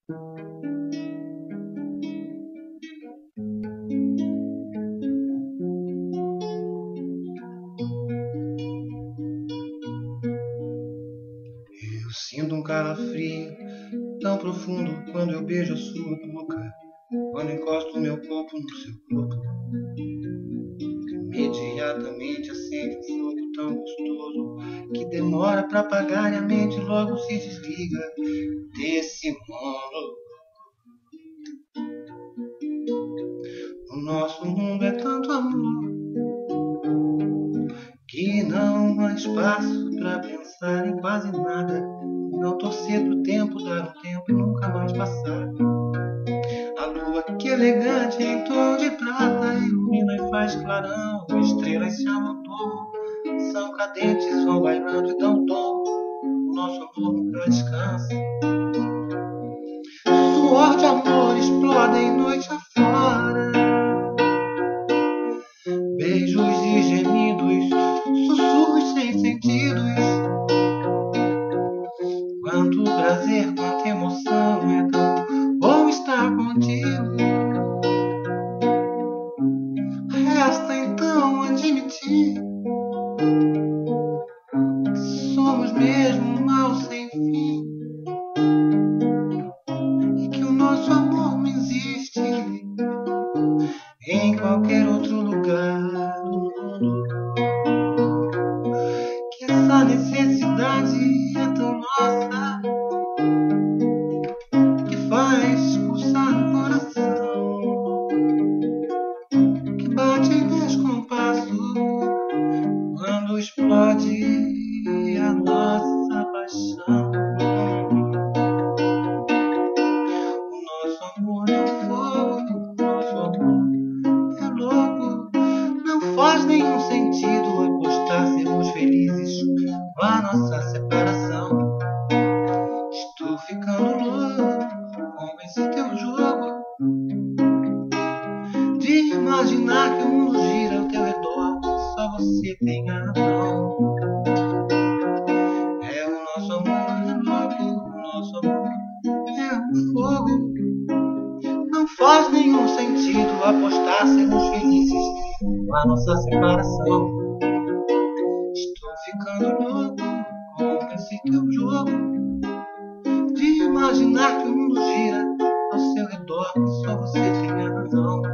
Eu sinto um calafrio tão profundo quando eu beijo a sua boca, quando encosto meu corpo no seu corpo. Imediatamente acende um fogo tão gostoso que demora pra apagar e a mente logo se desliga desse mundo. O nosso mundo é tanto amor que não há espaço pra pensar em quase nada. Não torcer pro tempo, dar um tempo e nunca mais passar. A lua que elegante em tom de prata ilumina e faz clarão. Estrelas se amontoam, são cadentes, vão bailando e dão tom. O nosso amor nunca descansa. Suor de amor explodem noite afora. Beijos e gemidos, sussurros sem sentidos. Quanto prazer, quanta emoção, é tão bom estar contigo. Resta então admitir que somos mesmo um mal sem fim e que o nosso amor não existe em qualquer outro lugar do mundo. Que essa necessidade é tão nossa que faz pulsar no coração, que bate em descompasso quando explode a nossa paixão. O nosso amor é fogo, o nosso amor é louco. Não faz nenhum sentido apostar sermos felizes com a nossa separação. Estou ficando louco com esse teu jogo de imaginar que o mundo gira ao teu redor, só você tem a razão. É o nosso amor é louco, o nosso amor é um fogo. Não faz nenhum sentido apostar sermos felizes com a nossa separação. Estou ficando louco com esse teu jogo de imaginar que o mundo gira ao seu redor, que só você tem a razão.